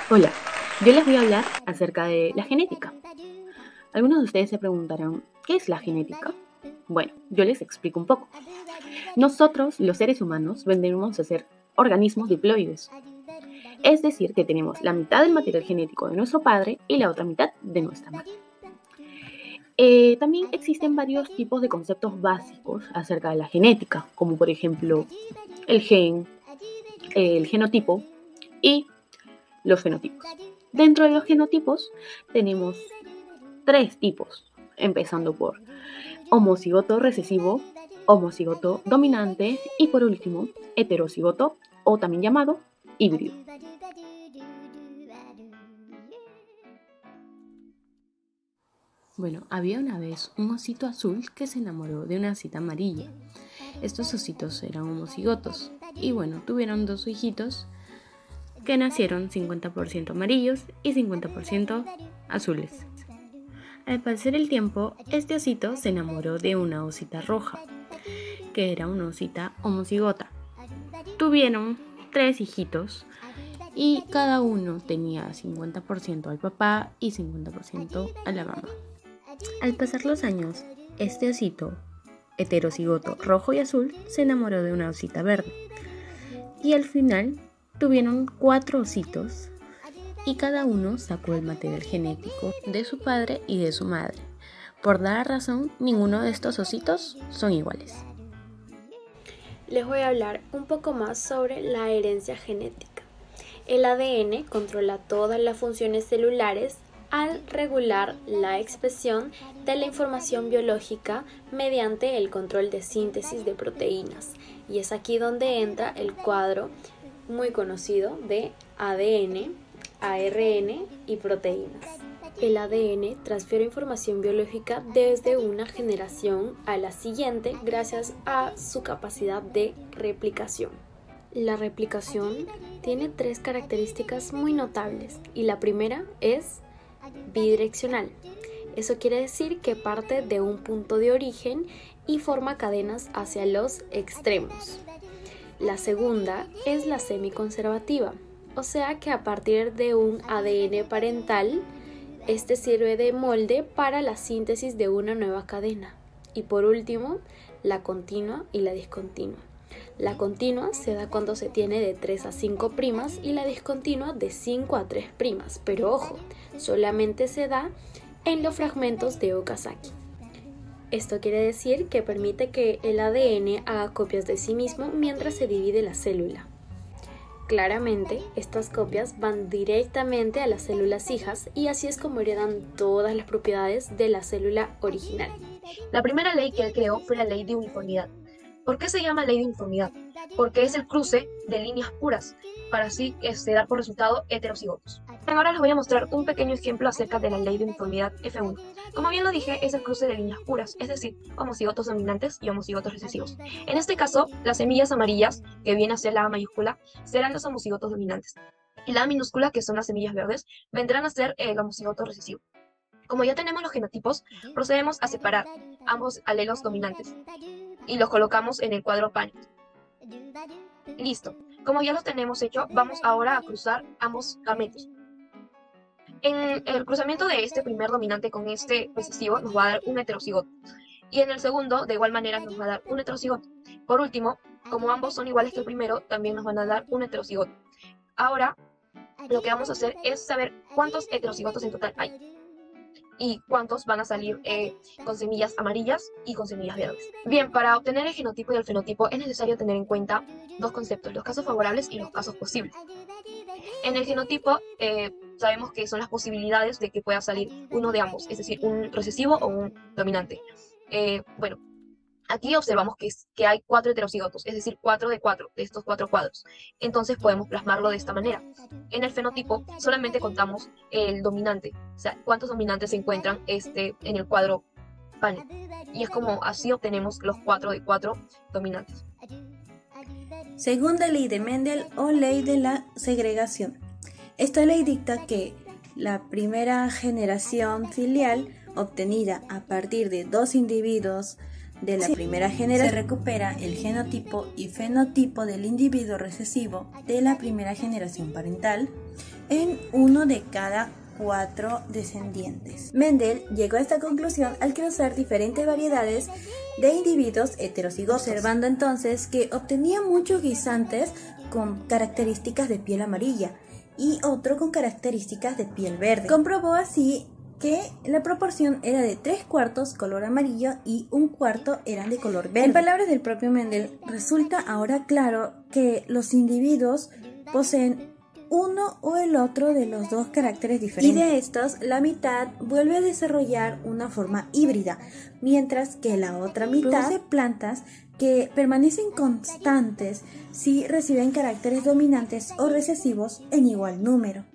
Hola, yo les voy a hablar acerca de la genética. Algunos de ustedes se preguntarán, ¿qué es la genética? Bueno, yo les explico un poco. Nosotros, los seres humanos, vendemos a ser organismos diploides. Es decir, que tenemos la mitad del material genético de nuestro padre y la otra mitad de nuestra madre. También existen varios tipos de conceptos básicos acerca de la genética, como por ejemplo el gen, el genotipo y los fenotipos. Dentro de los genotipos tenemos tres tipos, empezando por homocigoto recesivo, homocigoto dominante y por último heterocigoto o también llamado híbrido. Bueno, había una vez un osito azul que se enamoró de una osita amarilla. Estos ositos eran homocigotos y bueno, tuvieron dos hijitos que nacieron 50% amarillos y 50% azules. Al pasar el tiempo, este osito se enamoró de una osita roja, que era una osita homocigota. Tuvieron 3 hijitos y cada uno tenía 50% al papá y 50% a la mamá. Al pasar los años, este osito, heterocigoto rojo y azul, se enamoró de una osita verde. Y al final tuvieron 4 ositos y cada uno sacó el material genético de su padre y de su madre. Por dar razón, ninguno de estos ositos son iguales. Les voy a hablar un poco más sobre la herencia genética. El ADN controla todas las funciones celulares al regular la expresión de la información biológica mediante el control de síntesis de proteínas. Y es aquí donde entra el cuadro muy conocido de ADN, ARN y proteínas. El ADN transfiere información biológica desde una generación a la siguiente gracias a su capacidad de replicación. La replicación tiene 3 características muy notables y la primera es bidireccional. Eso quiere decir que parte de un punto de origen y forma cadenas hacia los extremos. La segunda es la semiconservativa, o sea que a partir de un ADN parental, este sirve de molde para la síntesis de una nueva cadena. Y por último, la continua y la discontinua. La continua se da cuando se tiene de 3 a 5 primas y la discontinua de 5 a 3 primas, pero ojo, solamente se da en los fragmentos de Okazaki. Esto quiere decir que permite que el ADN haga copias de sí mismo mientras se divide la célula. Claramente, estas copias van directamente a las células hijas y así es como heredan todas las propiedades de la célula original. La primera ley que él creó fue la ley de uniformidad. ¿Por qué se llama ley de uniformidad? Porque es el cruce de líneas puras, para así dar por resultado heterocigotos. Ahora les voy a mostrar un pequeño ejemplo acerca de la ley de uniformidad F1. Como bien lo dije, es el cruce de líneas puras, es decir, homocigotos dominantes y homocigotos recesivos. En este caso, las semillas amarillas, que viene a ser la A mayúscula, serán los homocigotos dominantes. Y la A minúscula, que son las semillas verdes, vendrán a ser el homocigoto recesivo. Como ya tenemos los genotipos, procedemos a separar ambos alelos dominantes y los colocamos en el cuadro Punnett. Listo. Como ya lo tenemos hecho, vamos ahora a cruzar ambos gametos. En el cruzamiento de este primer dominante con este recesivo nos va a dar un heterocigoto. Y en el segundo, de igual manera, nos va a dar un heterocigoto. Por último, como ambos son iguales que el primero, también nos van a dar un heterocigoto. Ahora, lo que vamos a hacer es saber cuántos heterocigotos en total hay y cuántos van a salir con semillas amarillas y con semillas verdes. Bien, para obtener el genotipo y el fenotipo es necesario tener en cuenta dos conceptos, los casos favorables y los casos posibles. En el genotipo sabemos que son las posibilidades de que pueda salir uno de ambos, es decir, un recesivo o un dominante. Bueno, aquí observamos que hay 4 heterocigotos, es decir, 4 de estos 4 cuadros. Entonces podemos plasmarlo de esta manera. En el fenotipo solamente contamos el dominante, o sea, cuántos dominantes se encuentran en el cuadro Punnett. Y es como así obtenemos los 4 de 4 dominantes. Segunda ley de Mendel o ley de la segregación. Esta ley dicta que la primera generación filial obtenida a partir de 2 individuos de la primera generación, se recupera el genotipo y fenotipo del individuo recesivo de la primera generación parental en uno de cada 4 descendientes. Mendel llegó a esta conclusión al cruzar diferentes variedades de individuos heterocigotos, observando entonces que obtenía muchos guisantes con características de piel amarilla y otro con características de piel verde. Comprobó así que la proporción era de 3/4 color amarillo y 1/4 eran de color verde. En palabras del propio Mendel, resulta ahora claro que los individuos poseen uno o el otro de los dos caracteres diferentes, y de estos la mitad vuelve a desarrollar una forma híbrida, mientras que la otra mitad produce plantas que permanecen constantes si reciben caracteres dominantes o recesivos en igual número.